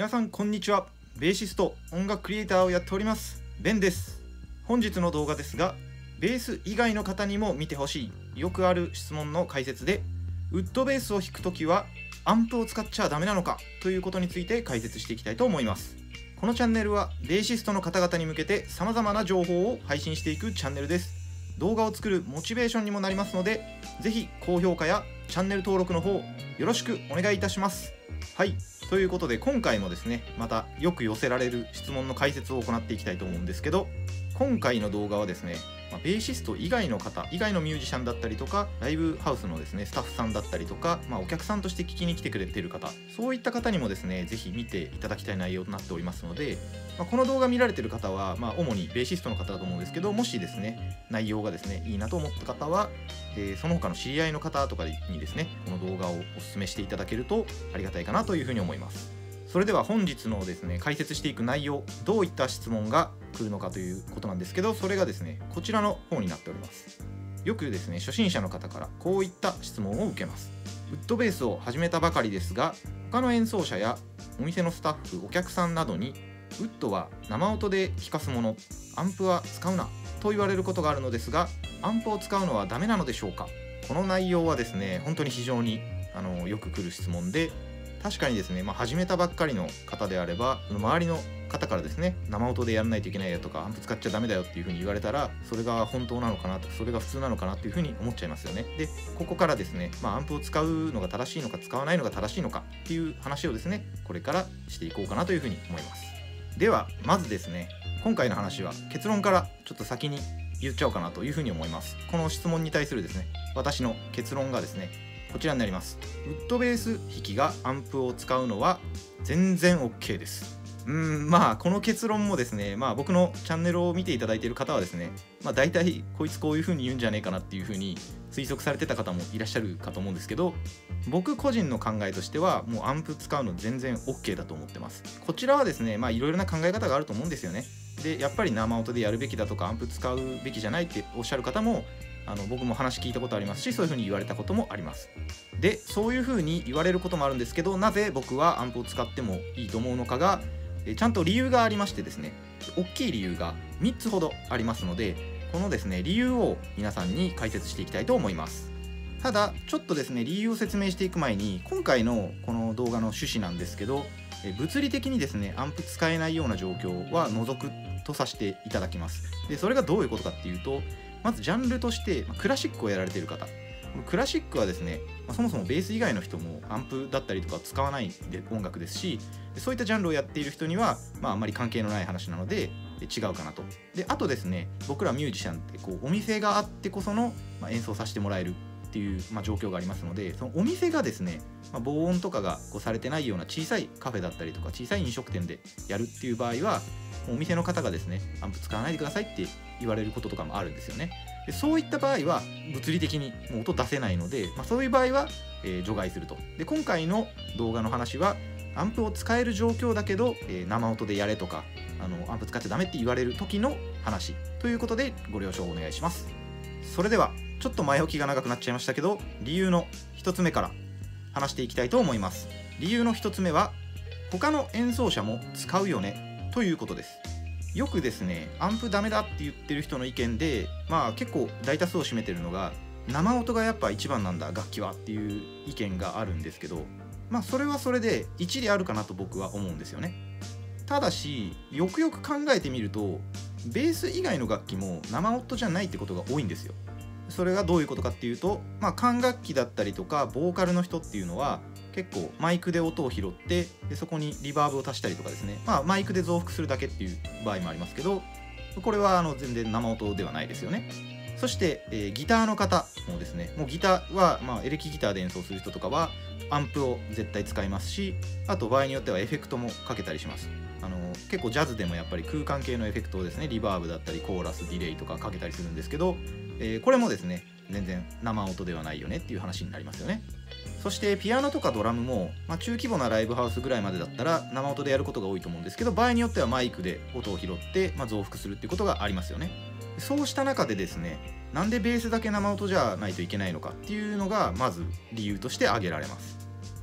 皆さんこんにちは。ベーシスト、音楽クリエイターをやっておりますベンです。本日の動画ですが、ベース以外の方にも見てほしいよくある質問の解説で、ウッドベースを弾くときはアンプを使っちゃダメなのかということについて解説していきたいと思います。このチャンネルはベーシストの方々に向けて様々な情報を配信していくチャンネルです。動画を作るモチベーションにもなりますので、ぜひ高評価やチャンネル登録の方よろしくお願いいたします。はい、ということで今回もですね、またよく寄せられる質問の解説を行っていきたいと思うんですけど、今回の動画はですね、ベーシスト以外の方以外のミュージシャンだったりとか、ライブハウスのですねスタッフさんだったりとか、お客さんとして聞きに来てくれている方、そういった方にもですねぜひ見ていただきたい内容となっておりますので、この動画見られている方は、主にベーシストの方だと思うんですけど、もしですね内容がですねいいなと思った方は、その他の知り合いの方とかにですねこの動画をお勧めしていただけるとありがたいかなというふうに思います。それでは本日のですね解説していく内容、どういった質問が来るのかということなんですけど、それがですねこちらの方になっております。よくですね初心者の方からこういった質問を受けます。ウッドベースを始めたばかりですが、他の演奏者やお店のスタッフ、お客さんなどにウッドは生音で弾かすもの、アンプは使うなと言われることがあるのですが、アンプを使うのはダメなのでしょうか。この内容はですね本当に非常によく来る質問で、確かにですね、始めたばっかりの方であれば、周りの方からですね生音でやらないといけないよとか、アンプ使っちゃダメだよっていう風に言われたら、それが本当なのかなと、それが普通なのかなっていう風に思っちゃいますよね。でここからですね、アンプを使うのが正しいのか使わないのが正しいのかっていう話をですねこれからしていこうかなという風に思います。ではまずですね、今回の話は結論からちょっと先に言っちゃおうかなという風に思います。この質問に対するですね私の結論がですねこちらになります。ウッドベース弾きがアンプを使うのは全然 OK です。この結論もですね、僕のチャンネルを見ていただいている方はですね、大体こいつこういう風に言うんじゃねえかなっていう風に推測されてた方もいらっしゃるかと思うんですけど、僕個人の考えとしてはもうアンプ使うの全然 OK だと思ってます。こちらはですねいろいろな考え方があると思うんですよね。でやっぱり生音でやるべきだとか、アンプ使うべきじゃないっておっしゃる方も僕も話聞いたことありますし、そういう風に言われたこともあります。でそういう風に言われることもあるんですけど、なぜ僕はアンプを使ってもいいと思うのかがちゃんと理由がありましてですね、大きい理由が3つほどありますので、このですね理由を皆さんに解説していきたいと思います。ただちょっとですね理由を説明していく前に、今回のこの動画の趣旨なんですけど、物理的にですねアンプ使えないような状況は除くとさせていただきます。でそれがどういうことかっていうと、まずジャンルとしてクラシックをやられている方、クラシックはですね、そもそもベース以外の人もアンプだったりとか使わないで音楽ですし、そういったジャンルをやっている人にはあんまり関係のない話なので違うかなと。であとですね、僕らミュージシャンってお店があってこその演奏させてもらえるっていう状況がありますので、そのお店がですね防音とかがされてないような小さいカフェだったりとか小さい飲食店でやるっていう場合は、お店の方がですねアンプ使わないでくださいって言われることとかもあるんですよね。でそういった場合は物理的にもう音出せないので、そういう場合は、除外すると。で今回の動画の話はアンプを使える状況だけど、生音でやれとかアンプ使っちゃダメって言われる時の話ということでご了承お願いします。それではちょっと前置きが長くなっちゃいましたけど、理由の1つ目から話していきたいと思います。理由の1つ目は、他の演奏者も使うよねということです。よくですねアンプダメだって言ってる人の意見で、結構大多数を占めてるのが、生音がやっぱ一番なんだ楽器はっていう意見があるんですけど、それはそれで一理あるかなと僕は思うんですよね。ただしよくよく考えてみると、ベース以外の楽器も生音じゃないってことが多いんですよ。それがどういうことかっていうと、管楽器だったりとかボーカルの人っていうのは結構マイクで音を拾って、でそこにリバーブを足したりとかですね、マイクで増幅するだけっていう場合もありますけど、これは全然生音ではないですよね。そして、ギターの方もですね、もうギターは、エレキギターで演奏する人とかはアンプを絶対使いますし、あと場合によってはエフェクトもかけたりします。結構ジャズでもやっぱり空間系のエフェクトをですね、リバーブだったりコーラス、ディレイとかかけたりするんですけど、これもですね全然生音ではないよねっていう話になりますよね。そしてピアノとかドラムも、中規模なライブハウスぐらいまでだったら生音でやることが多いと思うんですけど、場合によってはマイクで音を拾って、増幅するっていうことがありますよね。そうした中でですね、なんでベースだけ生音じゃないといけないのかっていうのがまず理由として挙げられます。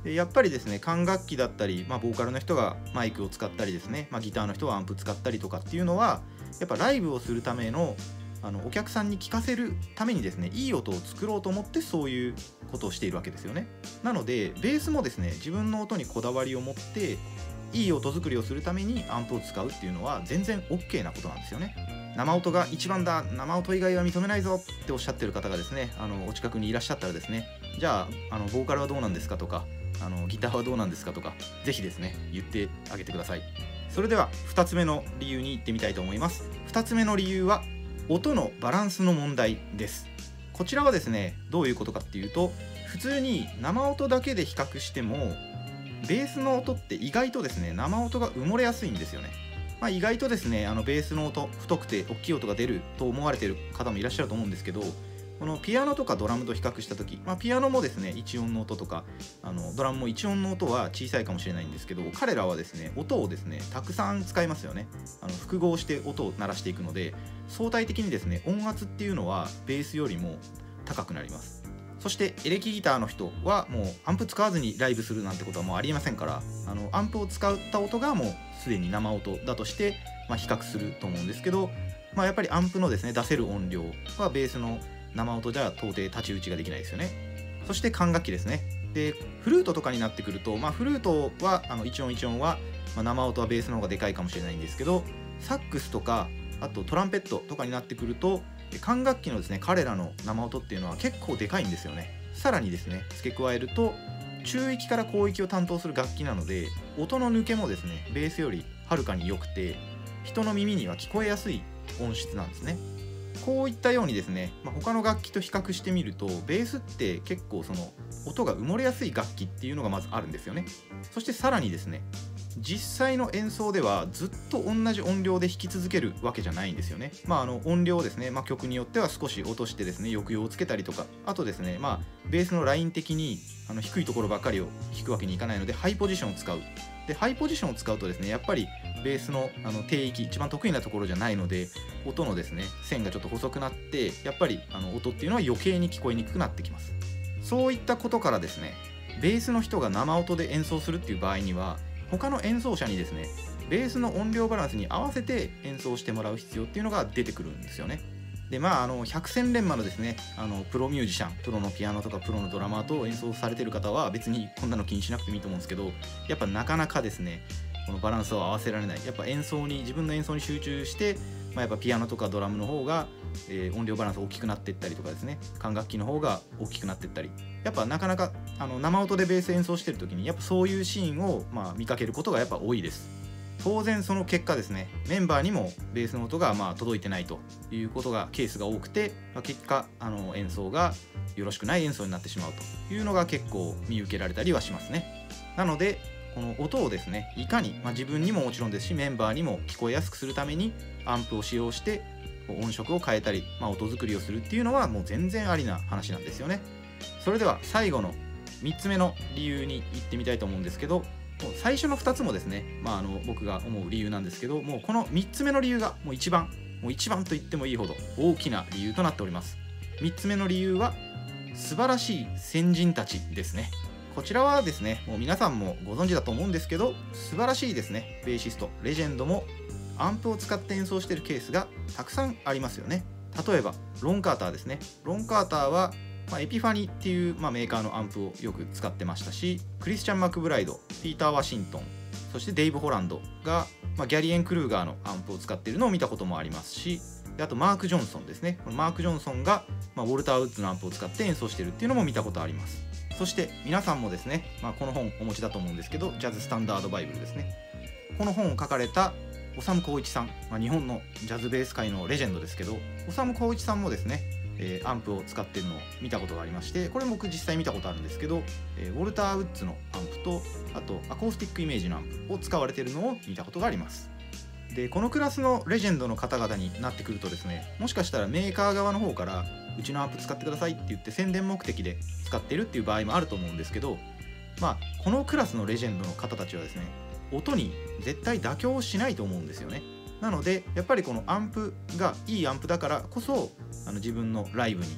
でやっぱりですね、管楽器だったり、ボーカルの人がマイクを使ったりですね、ギターの人はアンプ使ったりとかっていうのは、やっぱライブをするためのお客さんに聴かせるためにですね、いい音を作ろうと思ってそういうことをしているわけですよね。なのでベースもですね、自分の音にこだわりを持っていい音作りをするためにアンプを使うっていうのは全然 OK なことなんですよね。生音が一番だ、生音以外は認めないぞっておっしゃってる方がですね、お近くにいらっしゃったらですね、じゃあボーカルはどうなんですかとか、ギターはどうなんですかとか、ぜひですね言ってあげてください。それでは2つ目の理由に行ってみたいと思います。2つ目の理由は音のバランスの問題です。こちらはですね、どういうことかっていうと、普通に生音だけで比較してもベースの音って意外とですね、生音が埋もれやすいんですよね。意外とですね、ベースの音、太くて大きい音が出ると思われている方もいらっしゃると思うんですけど、このピアノとかドラムと比較した時、ピアノもですね1音の音とかドラムも1音の音は小さいかもしれないんですけど、彼らはですね音をですねたくさん使いますよね。複合して音を鳴らしていくので、相対的にですね音圧っていうのはベースよりも高くなります。そしてエレキギターの人はもうアンプ使わずにライブするなんてことはもうありえませんから、アンプを使った音がもうすでに生音だとして、比較すると思うんですけど、やっぱりアンプのですね出せる音量はベースの生音じゃ到底太刀打ちができないですよね。そして管楽器ですね。でフルートとかになってくると、フルートは一音一音は、生音はベースの方がでかいかもしれないんですけど、サックスとかあとトランペットとかになってくると、管楽器のですね彼らの生音っていうのは結構でかいんですよね。さらにですね付け加えると中域から広域を担当する楽器なので、音の抜けもですねベースよりはるかに良くて、人の耳には聞こえやすい音質なんですね。こういったようにですね、他の楽器と比較してみると、ベースって結構その音が埋もれやすい楽器っていうのがまずあるんですよね。そしてさらにですね、実際の演奏ではずっと同じ音量で弾き続けるわけじゃないんですよね。音量をですね、曲によっては少し落としてですね抑揚をつけたりとか、あとですねベースのライン的に低いところばっかりを弾くわけにいかないので、ハイポジションを使う。でハイポジションを使うとですね、やっぱりベースの低域、一番得意なところじゃないので、音のですね線がちょっと細くなって、やっぱり音っていうのは余計に聞こえにくくなってきます。そういったことからですね、ベースの人が生音で演奏するっていう場合には、他の演奏者にですねベースの音量バランスに合わせて演奏してもらう必要っていうのが出てくるんですよね。で百戦錬磨のですねプロミュージシャン、プロのピアノとかプロのドラマーと演奏されてる方は別にこんなの気にしなくてもいいと思うんですけど、やっぱなかなかですねこのバランスを合わせられない。やっぱ自分の演奏に集中して、やっぱピアノとかドラムの方が、音量バランス大きくなっていったりとかですね、管楽器の方が大きくなっていったり、やっぱなかなか生音でベース演奏してる時にやっぱそういうシーンを、見かけることがやっぱ多いです。当然その結果ですね、メンバーにもベースの音が届いてないということがケースが多くて、結果演奏がよろしくない演奏になってしまうというのが結構見受けられたりはしますね。なのでこの音をですねいかに、自分にももちろんですしメンバーにも聞こえやすくするためにアンプを使用して音色を変えたり、音作りをするっていうのはもう全然ありな話なんですよね。それでは最後の3つ目の理由に行ってみたいと思うんですけど、もう最初の2つもですね、僕が思う理由なんですけど、もうこの3つ目の理由がもう一番と言ってもいいほど大きな理由となっております。3つ目の理由は素晴らしい先人たちですね。こちらはですねもう皆さんもご存知だと思うんですけど、素晴らしいですねベーシスト、レジェンドもアンプを使って演奏しているケースがたくさんありますよね。例えばロン・カーターですね。ロン・カーターはエピファニっていう、メーカーのアンプをよく使ってましたし、クリスチャン・マクブライド、ピーター・ワシントン、そしてデイブ・ホランドが、ギャリエン・クルーガーのアンプを使っているのを見たこともありますし、であとマーク・ジョンソンですね。マーク・ジョンソンが、ウォルター・ウッズのアンプを使って演奏しているっていうのも見たことあります。そして皆さんもですね、この本お持ちだと思うんですけど、ジャズ・スタンダード・バイブルですね。この本を書かれた修光一さん、日本のジャズベース界のレジェンドですけど、修光一さんもですねアンプを使っているのを見たことがありまして、これ僕実際見たことあるんですけど、ウォルター・ウッズのアンプとあとアコースティックイメージのアンプを使われているのを見たことがあります。でこのクラスのレジェンドの方々になってくるとですね、もしかしたらメーカー側の方からうちのアンプ使ってくださいって言って宣伝目的で使っているっていう場合もあると思うんですけど、このクラスのレジェンドの方たちはですね音に絶対妥協しないと思うんですよね。なのでやっぱりこのアンプがいいアンプだからこそ自分のライブに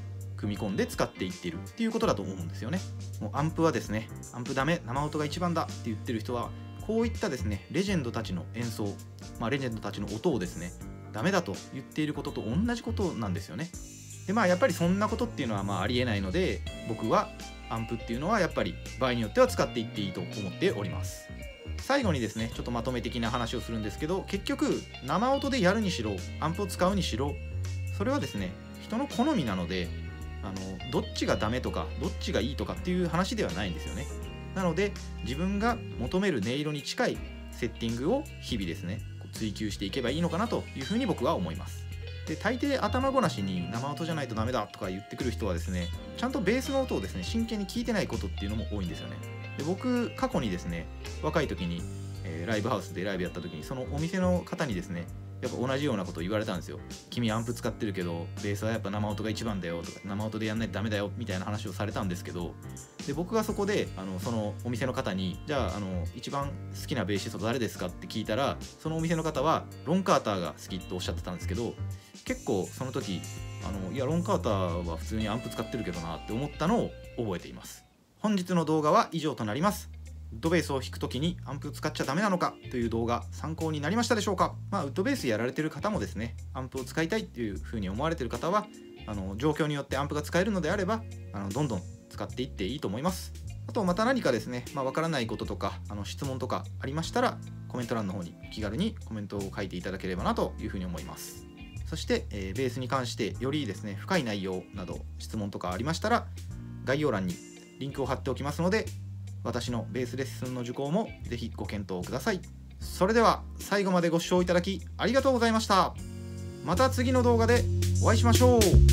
組み込んで使っていっているっていうことだと思うんですよね。もうアンプはですね、アンプダメ、生音が一番だって言ってる人はこういったですねレジェンドたちの演奏、レジェンドたちの音をですねダメだと言っていることと同じことなんですよね。でやっぱりそんなことっていうのはありえないので、僕はアンプっていうのはやっぱり場合によっては使っていっていいと思っております。最後にですねちょっとまとめ的な話をするんですけど、結局生音でやるにしろアンプを使うにしろ、それはですね人の好みなので、どっちがダメとかどっちがいいとかっていう話ではないんですよね。なので自分が求める音色に近いセッティングを日々ですね追求していけばいいのかなというふうに僕は思います。で大抵頭ごなしに生音じゃないとダメだとか言ってくる人はですね、ちゃんとベースの音をですね真剣に聞いてないことっていうのも多いんですよね。で僕過去にですね若い時に、ライブハウスでライブやった時にそのお店の方にですねやっぱ同じようなことを言われたんですよ。君アンプ使ってるけどベースはやっぱ生音が一番だよとか、生音でやんないとダメだよみたいな話をされたんですけど、で僕がそこでそのお店の方にじゃあ一番好きなベーシスト誰ですかって聞いたら、そのお店の方はロン・カーターが好きとおっしゃってたんですけど、結構その時いやロン・カーターは普通にアンプ使ってるけどなって思ったのを覚えています。本日の動画は以上となります。ウッドベースを弾くときにアンプ使っちゃダメなのかという動画参考になりましたでしょうか。ウッドベースやられてる方もですねアンプを使いたいっていう風に思われてる方は状況によってアンプが使えるのであればどんどん使っていっていいと思います。あとまた何かですねわからないこととか質問とかありましたらコメント欄の方に気軽にコメントを書いていただければなという風に思います。そして、ベースに関してよりですね深い内容など質問とかありましたら概要欄にリンクを貼っておきますので、私のベースレッスンの受講もぜひご検討ください。それでは最後までご視聴いただきありがとうございました。また次の動画でお会いしましょう。